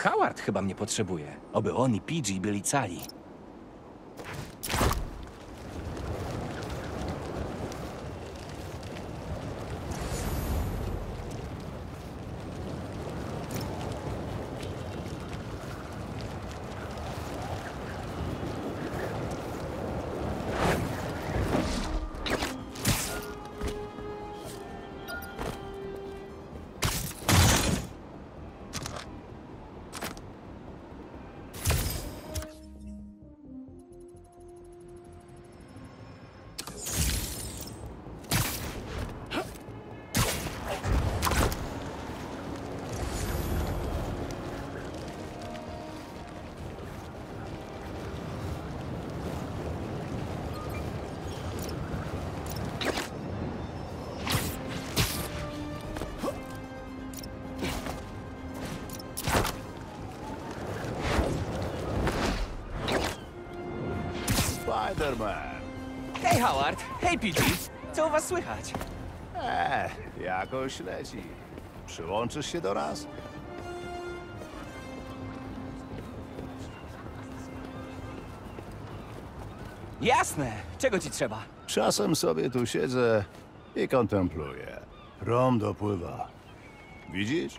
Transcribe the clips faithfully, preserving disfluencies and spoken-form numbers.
Howard chyba mnie potrzebuje. Oby on i P G byli cali. Spider-Man. Hej, Howard! Hej, P G! Co u was słychać? Eee, jakoś leci. Przyłączysz się do nas? Jasne! Czego ci trzeba? Czasem sobie tu siedzę i kontempluję. Rom dopływa. Widzisz?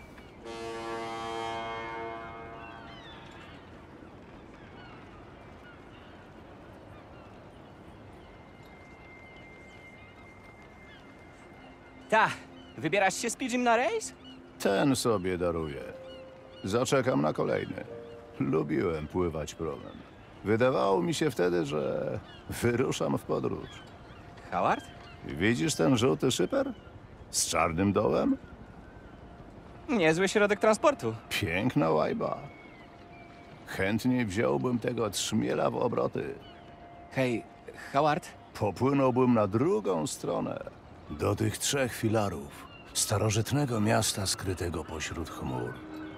Ta, wybierasz się z P G na rejs? Ten sobie daruję. Zaczekam na kolejny. Lubiłem pływać promem. Wydawało mi się wtedy, że wyruszam w podróż. Howard? Widzisz ten żółty szyper? Z czarnym dołem? Niezły środek transportu. Piękna łajba. Chętnie wziąłbym tego trzmiela w obroty. Hej, Howard? Popłynąłbym na drugą stronę. Do tych trzech filarów. Starożytnego miasta skrytego pośród chmur.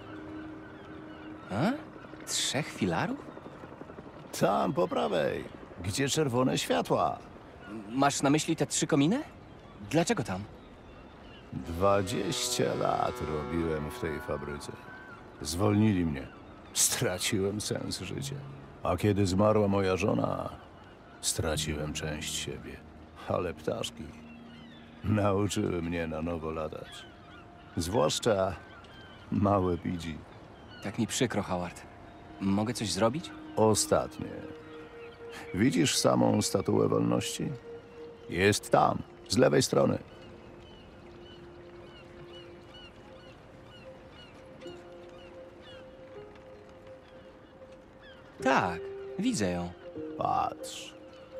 A? Trzech filarów? Tam po prawej, gdzie czerwone światła. Masz na myśli te trzy kominy? Dlaczego tam? Dwadzieścia lat robiłem w tej fabryce. Zwolnili mnie. Straciłem sens życia. A kiedy zmarła moja żona, straciłem część siebie. Ale ptaszki nauczyły mnie na nowo latać. Zwłaszcza małe P G. Tak mi przykro, Howard. Mogę coś zrobić? Ostatnie. Widzisz samą statuę wolności? Jest tam, z lewej strony. Tak, widzę ją. Patrz.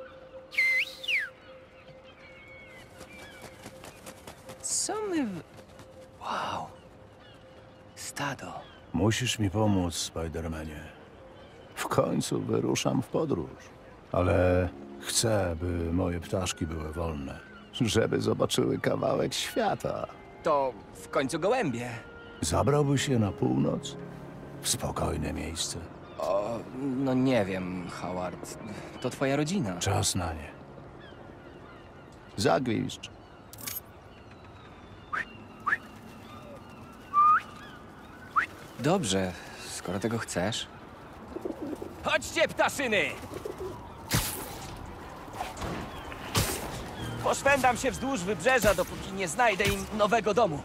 Co my w... Wow. Stado. Musisz mi pomóc, Spidermanie. W końcu wyruszam w podróż. Ale chcę, by moje ptaszki były wolne. Żeby zobaczyły kawałek świata. To w końcu gołębie. Zabrałbyś je na północ? W spokojne miejsce. O, no nie wiem, Howard. To twoja rodzina. Czas na nie. Zagwizdź. Dobrze, skoro tego chcesz. Chodźcie, ptaszyny! Poszwędam się wzdłuż wybrzeża, dopóki nie znajdę im nowego domu.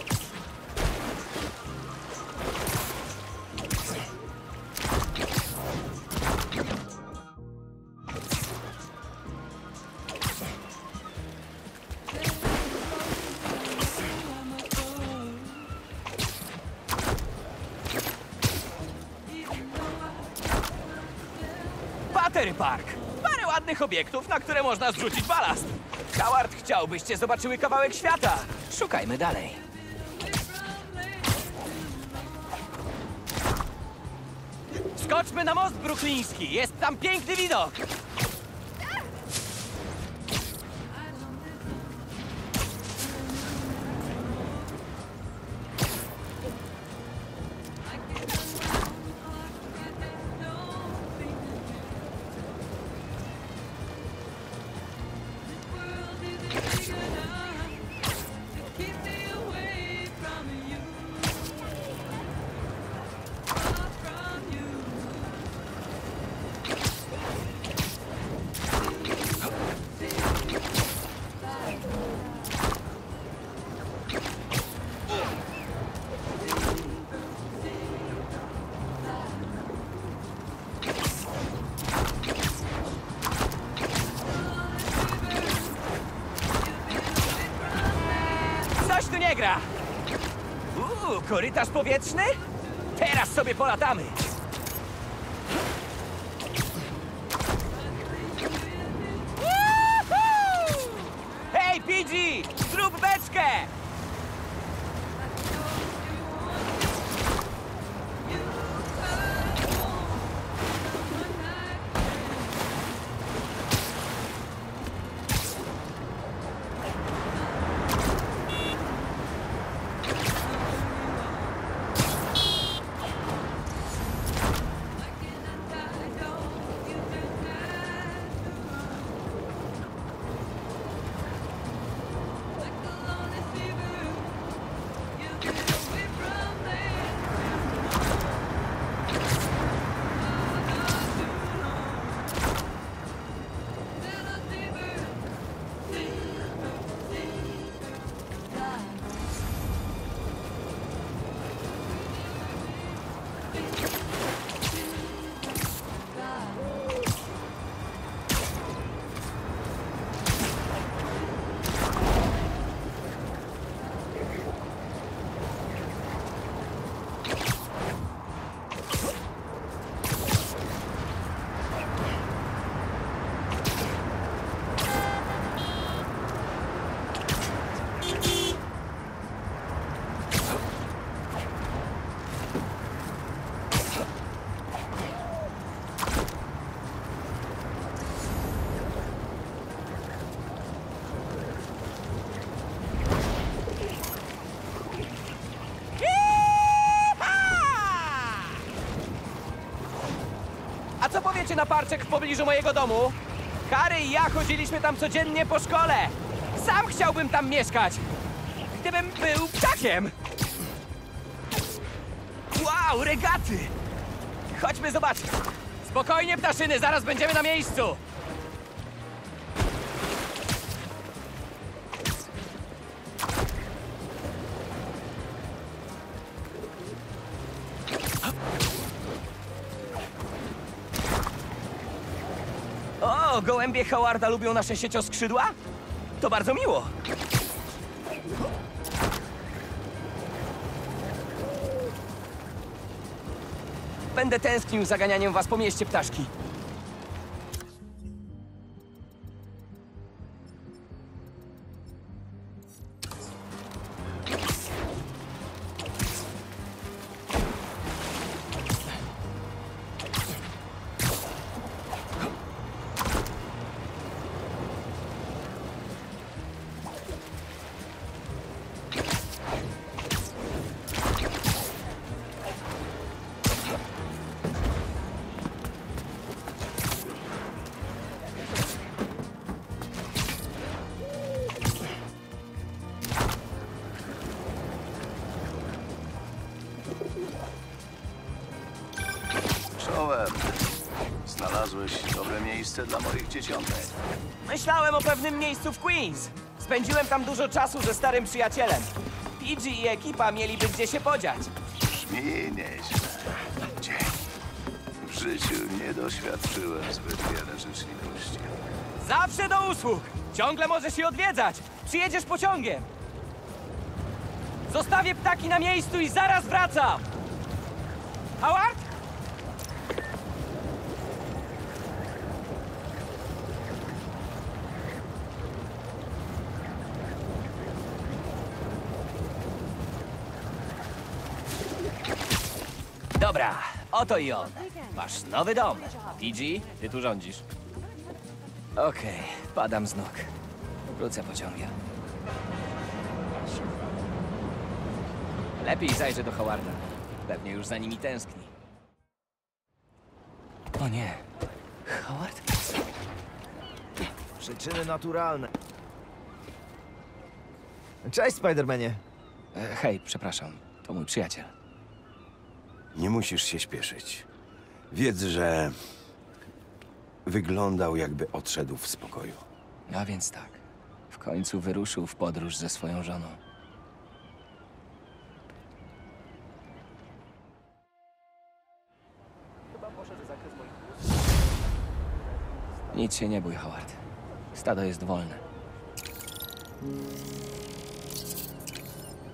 Battery Park! Parę ładnych obiektów, na które można zrzucić balast. Howard, chciałbyście zobaczyły kawałek świata. Szukajmy dalej. Skoczmy na most brukliński. Jest tam piękny widok. nie gra! Uuu, korytarz powietrzny? Teraz sobie polatamy! Woohoo! Hej, P G! Zrób beczkę! A co powiecie na parczek w pobliżu mojego domu? Harry i ja chodziliśmy tam codziennie po szkole. Sam chciałbym tam mieszkać. Gdybym był ptakiem. Wow, regaty! Chodźmy zobaczyć. Spokojnie, ptaszyny, zaraz będziemy na miejscu. O, gołębie Howarda lubią nasze siecioskrzydła? To bardzo miło. Będę tęsknił za ganianiem was po mieście, ptaszki. Czołem. Znalazłeś dobre miejsce dla moich dzieciątek. Myślałem o pewnym miejscu w Queens. Spędziłem tam dużo czasu ze starym przyjacielem. P G i ekipa mieliby gdzie się podziać. Brzmi nieźle. Dzięki. W życiu nie doświadczyłem zbyt wiele życzliwości. Zawsze do usług! Ciągle możesz się odwiedzać! Przyjedziesz pociągiem! Zostawię ptaki na miejscu i zaraz wracam! Howard? Dobra, oto i on. Masz nowy dom. P G, ty tu rządzisz. Okej, padam z nóg. Wrócę pociągiem. Lepiej zajrzę do Howarda. Pewnie już za nimi tęskni. O nie. Howard? Przyczyny naturalne. Cześć, Spidermanie. E, hej, przepraszam. To mój przyjaciel. Nie musisz się śpieszyć. Wiedz, że wyglądał, jakby odszedł w spokoju. A więc tak. W końcu wyruszył w podróż ze swoją żoną. Nic się nie bój, Howard. Stado jest wolne.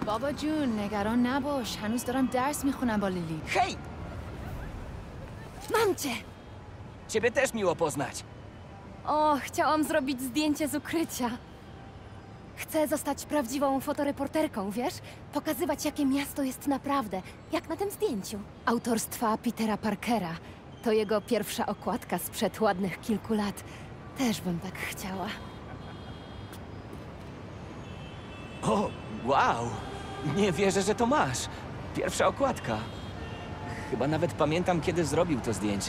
بابا جون نگران نباش هنوز دارم درس میخونم با لیلی. Hej! Mam cię! Ciebie też miło poznać. O, chciałam zrobić zdjęcie z ukrycia. Chcę zostać prawdziwą fotoreporterką, wiesz? Pokazywać, jakie miasto jest naprawdę, jak na tym zdjęciu. Autorstwa Petera Parkera. To jego pierwsza okładka sprzed ładnych kilku lat. Też bym tak chciała. O, wow! Nie wierzę, że to masz. Pierwsza okładka. Chyba nawet pamiętam, kiedy zrobił to zdjęcie.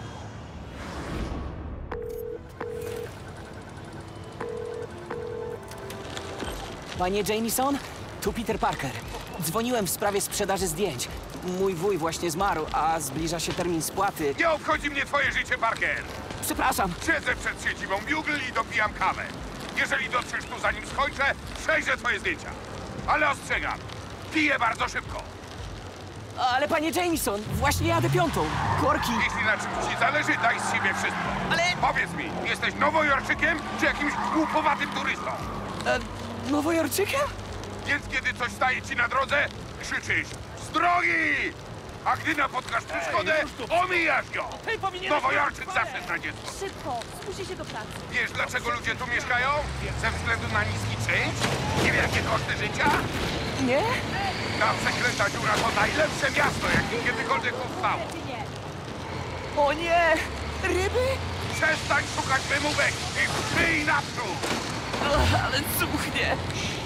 Panie Jameson, tu Peter Parker. Dzwoniłem w sprawie sprzedaży zdjęć. Mój wuj właśnie zmarł, a zbliża się termin spłaty. Nie obchodzi mnie twoje życie, Parker! Przepraszam. Siedzę przed siedzibą Bugle i dopijam kawę. Jeżeli dotrzesz tu zanim skończę, przejrzę twoje zdjęcia. Ale ostrzegam, piję bardzo szybko. Ale panie Jameson, właśnie jadę piątą. Korki. Jeśli na czymś ci zależy, daj z siebie wszystko. Ale... Powiedz mi, jesteś nowojorczykiem czy jakimś głupowatym turystą? E, Nowojorczykiem? Więc kiedy coś staje ci na drodze, krzyczysz z drogi! A gdy napotkasz przeszkodę, omijasz ją! Hej, powinieneś... Nowojorczyk zawsze znajdzie sposób. Szybko, spójrz się do pracy. Wiesz, dlaczego ludzie tu mieszkają? Ze względu na niski czynsz? Niewielkie koszty życia? Nie? Ta przeklęta dziura to najlepsze miasto, jakie kiedykolwiek powstało. O nie! Ryby? Przestań szukać wymówek i przyj naprzód! O, ale cuchnie!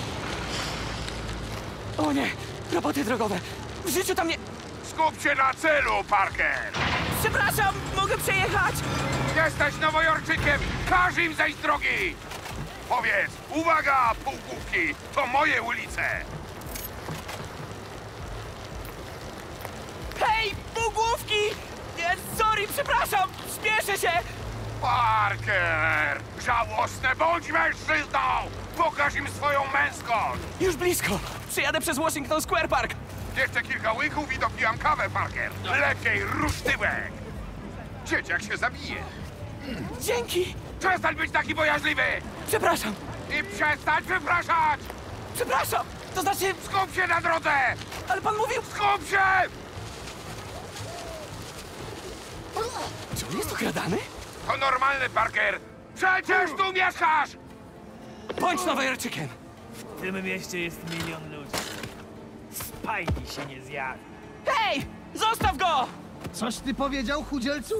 O nie! Roboty drogowe! W życiu tam nie... Skup się na celu, Parker! Przepraszam! Mogę przejechać! Jesteś nowojorczykiem! Każ im zejść z drogi! Powiedz, uwaga, półgłówki, to moje ulice! Hej! Półgłówki! Nie, sorry, przepraszam! Śpieszę się! Parker! Żałosne, bądź mężczyzną! Pokaż im swoją męskość! Już blisko! Przyjadę przez Washington Square Park! Jeszcze kilka łyków i dopijam kawę, Parker! Lepiej rusz tyłek! Dzieciak się zabije! Dzięki! Przestań być taki bojaźliwy! Przepraszam! I przestań przepraszać! Przepraszam! To znaczy... Skup się na drodze! Ale pan mówił... Skup się! Czy on jest okradany? To normalny, Parker! Przecież tu mieszkasz! Bądź Nowojorczykiem! W tym mieście jest milion ludzi. Spajni się nie zjawi. Hej! Zostaw go! Coś ty powiedział, chudzielcu?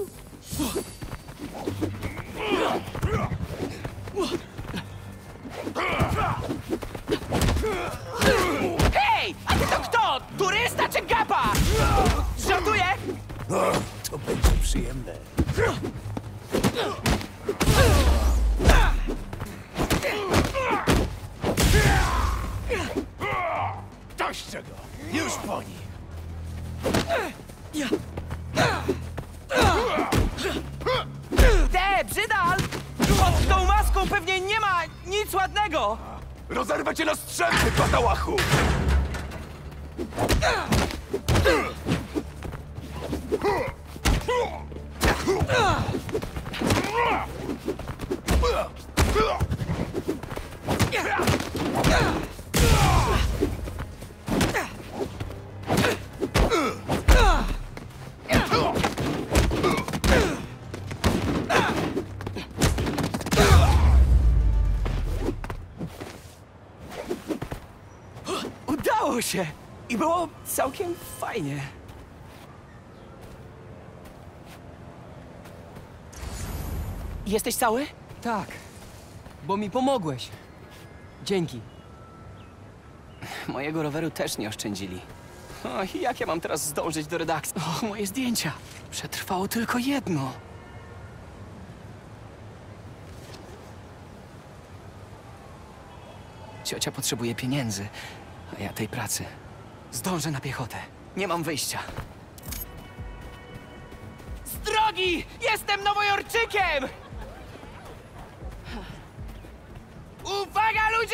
Hej! A ty to kto? Turysta czy gapa? Żartuję! To będzie przyjemne. Dość tego! Już po nim. Te, brzydal! Pod tą maską pewnie nie ma nic ładnego! Rozerwę cię na strzępy, patałachu! Udało się! I było całkiem fajnie. Jesteś cały? Tak, bo mi pomogłeś. Dzięki. Mojego roweru też nie oszczędzili. O, i jak ja mam teraz zdążyć do redakcji? O, moje zdjęcia. Przetrwało tylko jedno. Ciocia potrzebuje pieniędzy, a ja tej pracy. Zdążę na piechotę. Nie mam wyjścia. Z drogi! Jestem Nowojorczykiem! Uwaga, ludzie!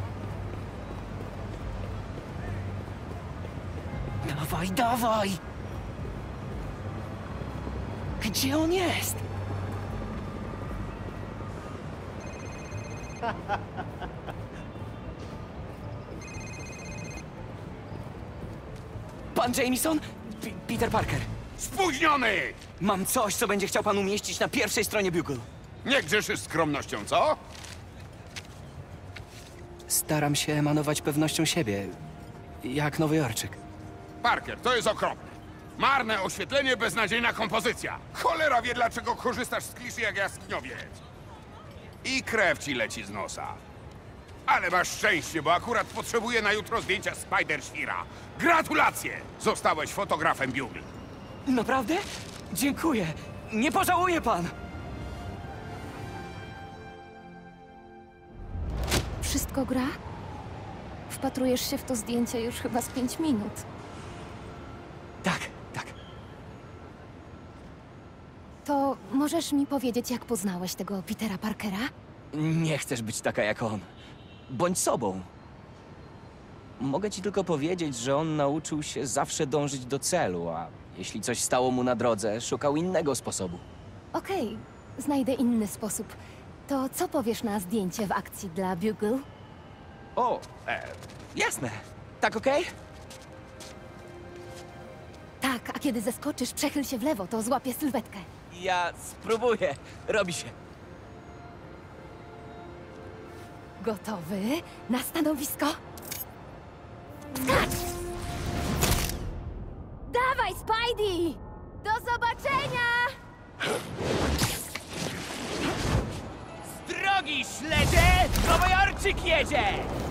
Dawaj, dawaj! Gdzie on jest? Pan Jameson? P Peter Parker. Spóźniony! Mam coś, co będzie chciał pan umieścić na pierwszej stronie Bugle. Nie grzeszysz skromnością, co? Staram się emanować pewnością siebie, jak Nowojorczyk. Parker, to jest okropne. Marne oświetlenie, beznadziejna kompozycja. Cholera wie, dlaczego korzystasz z kliszy jak jaskiniowiec. I krew ci leci z nosa. Ale masz szczęście, bo akurat potrzebuję na jutro zdjęcia Spider-Świra. Gratulacje! Zostałeś fotografem Bugle. Naprawdę? Dziękuję. Nie pożałuje pan. Wszystko gra? Wpatrujesz się w to zdjęcie już chyba z pięć minut. Tak, tak. To możesz mi powiedzieć, jak poznałeś tego Petera Parkera? Nie chcesz być taka jak on. Bądź sobą. Mogę ci tylko powiedzieć, że on nauczył się zawsze dążyć do celu, a jeśli coś stało mu na drodze, szukał innego sposobu. Okej, znajdę inny sposób. To co powiesz na zdjęcie w akcji dla Bugle? O, e, jasne. Tak, okej? Tak, a kiedy zeskoczysz, przechyl się w lewo, to złapię sylwetkę. Ja spróbuję. Robi się. Gotowy? Na stanowisko? Skacz! Dawaj, Spidey! Do zobaczenia! Z drogi, śledzie! Nowojorczyk jedzie!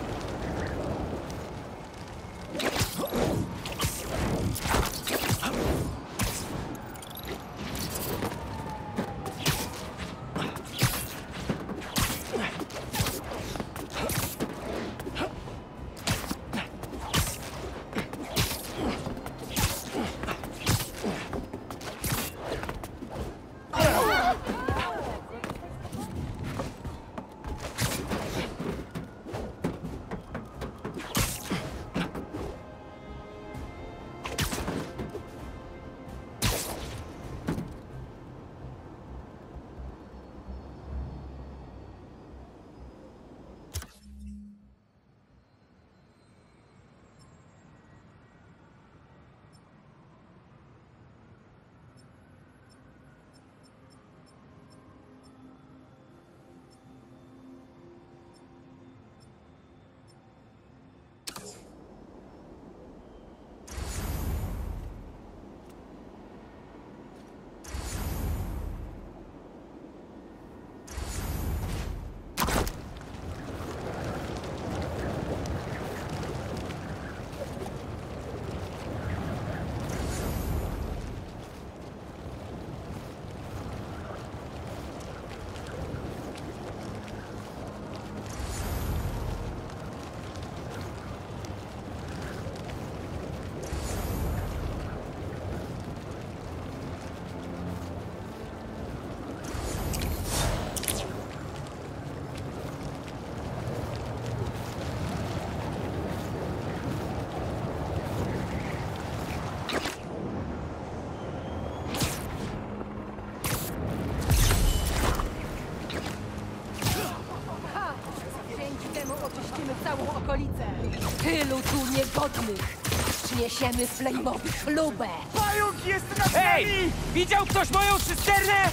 Całą okolicę. Tylu tu niegodnych. Przyniesiemy Flame'owi chlubę. Pająk jest na Hej! nami! Widział ktoś moją cysternę?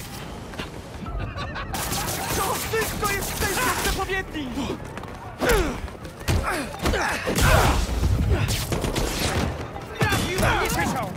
To ty, kto jest w tej przepowiedni! Trafił mnie pyszą!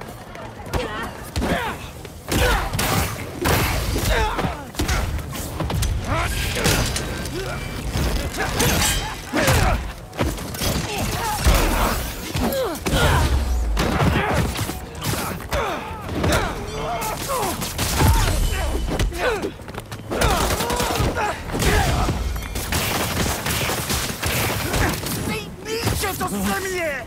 Bijcie to ze mnie!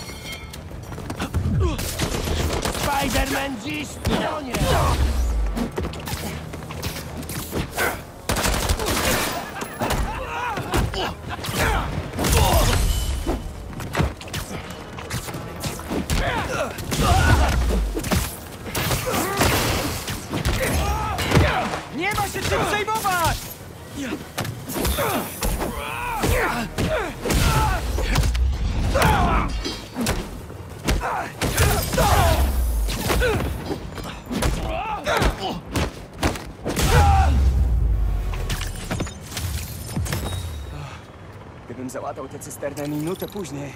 Spider-Man dziś w pionie! Załatał tę cysternę minutę później.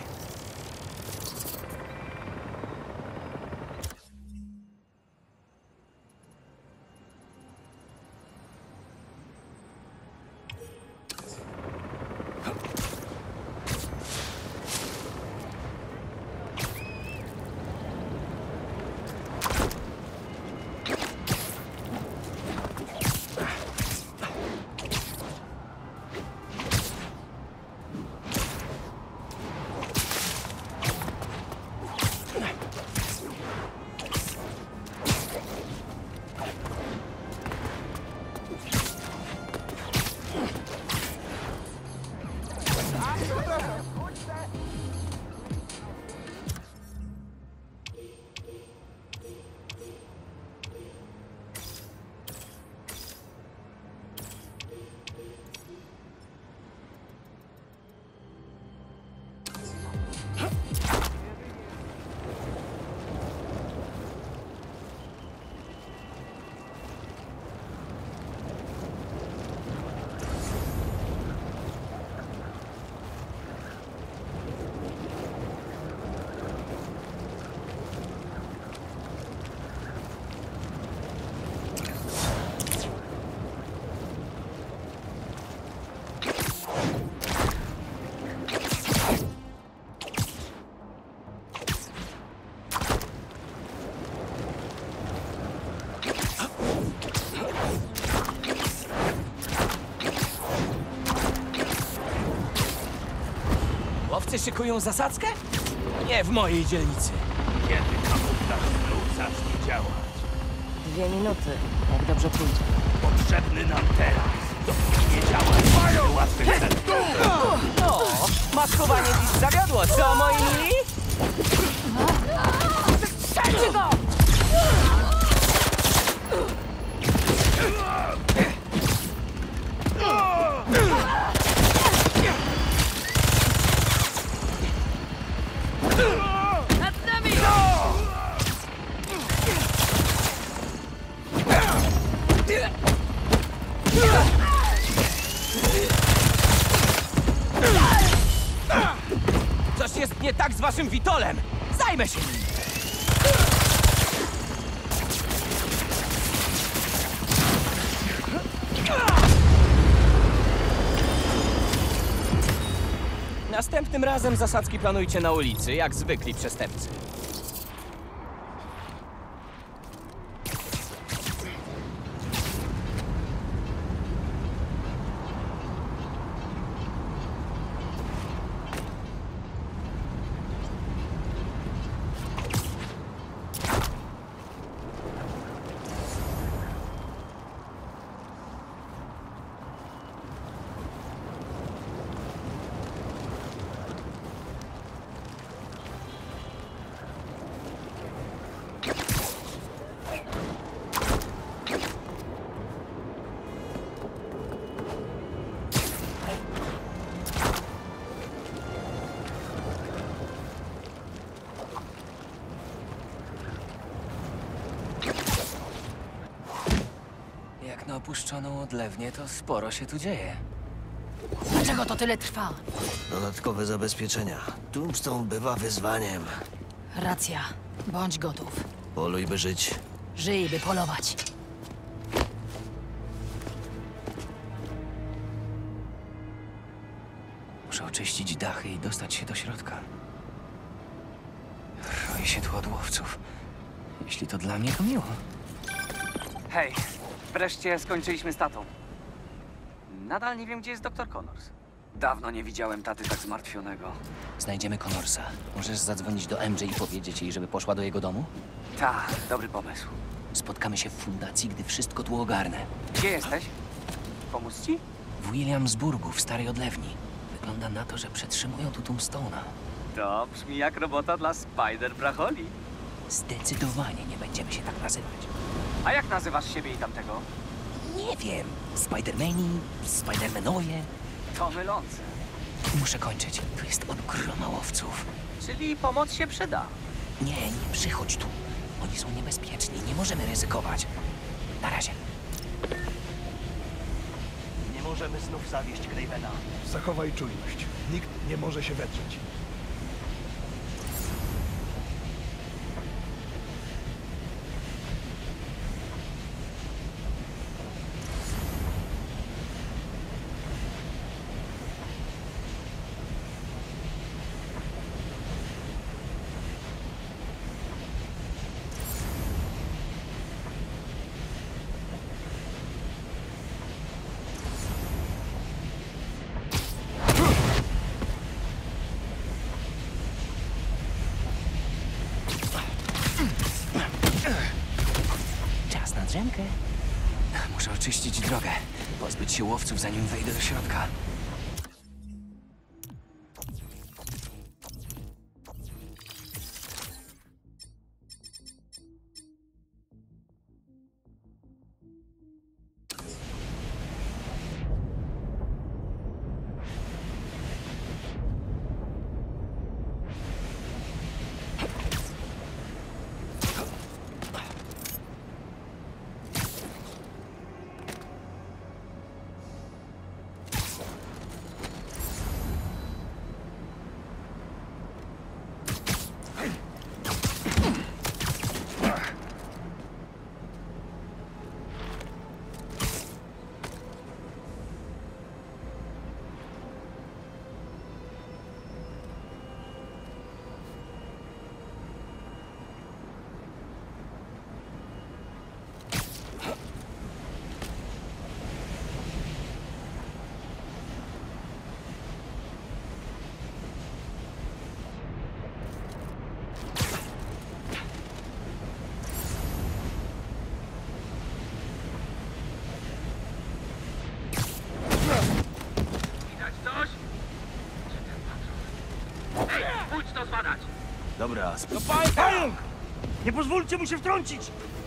Łowcy szykują zasadzkę? Nie w mojej dzielnicy. Kiedy kamuflaż znów zacznie działać? Dwie minuty, jak dobrze pójdzie. Potrzebny nam teraz. Dopóki nie działa, mamy łatwy cel. No, maskowanie dziś zawiodło, co moi mili? Strzelcie go! Nad nami! Coś jest nie tak z waszym Witolem. Zajmę się nim. Następnym razem zasadzki planujcie na ulicy, jak zwykli przestępcy. Jak na opuszczoną odlewnię, to sporo się tu dzieje. Dlaczego to tyle trwa? Dodatkowe zabezpieczenia. Tombstone bywa wyzwaniem. Racja. Bądź gotów. Poluj, by żyć. Żyj, by polować. Muszę oczyścić dachy i dostać się do środka. Roi się tu od łowców. Jeśli to dla mnie, to miło. Hej, wreszcie skończyliśmy z tatą. Nadal nie wiem, gdzie jest doktor Connors. Dawno nie widziałem taty tak zmartwionego. Znajdziemy Connorsa. Możesz zadzwonić do M J i powiedzieć jej, żeby poszła do jego domu? Tak, dobry pomysł. Spotkamy się w fundacji, gdy wszystko tu ogarnę. Gdzie jesteś? Pomóc ci? W Williamsburgu, w Starej Odlewni. Wygląda na to, że przetrzymują tu Tombstone'a. To brzmi jak robota dla Spider Bracholi. Zdecydowanie nie będziemy się tak nazywać. A jak nazywasz siebie i tamtego? Nie wiem. Spidermani, Spidermanowie. To mylące. Muszę kończyć. Tu jest od groma łowców. Czyli pomoc się przyda. Nie, nie przychodź tu. Oni są niebezpieczni. Nie możemy ryzykować. Na razie. Nie możemy znów zawieść Cravena. Zachowaj czujność. Nikt nie może się wedrzeć. Czas na drzemkę. Muszę oczyścić drogę, pozbyć się łowców, zanim wejdę do środka. Dobra, No pa- pająk! Nie pozwólcie mu się wtrącić!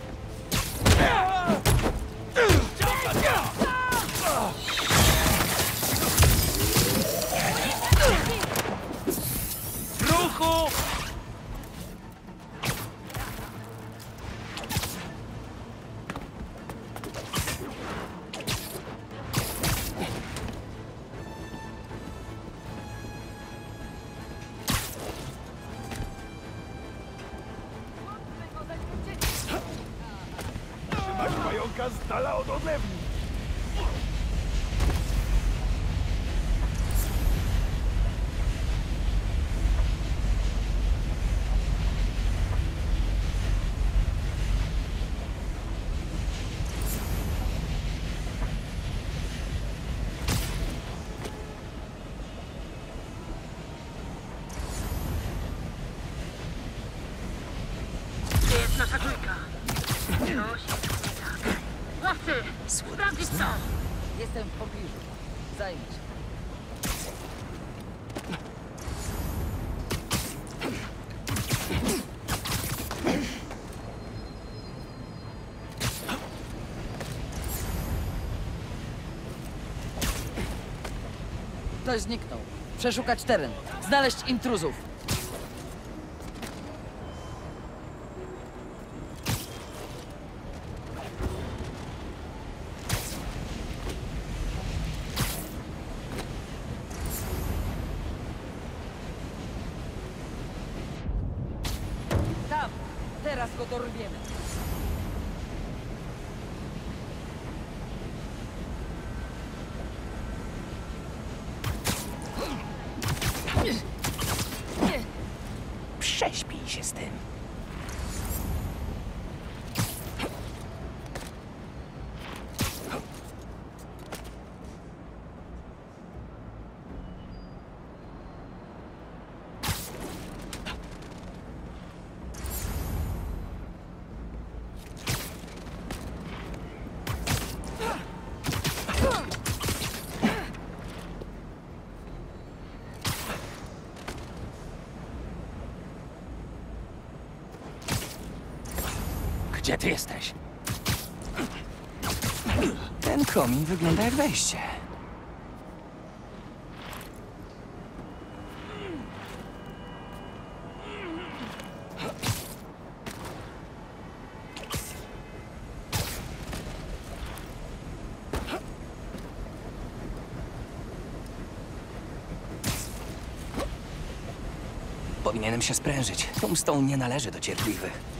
W ruchu! Trzymać pająka z dala od odlewni. Gdzie jest nasza trójka? Coś nie tak. Łowcy! Sprawdzić co! Jestem w pobliżu. Zajmij się. Ktoś zniknął. Przeszukać teren. Znaleźć intruzów. Tam! Teraz go dorwiemy. Prześpij się z tym. Gdzie ty jesteś? Ten komin wygląda jak wejście. Powinienem się sprężyć. Tombstone nie należy do cierpliwych.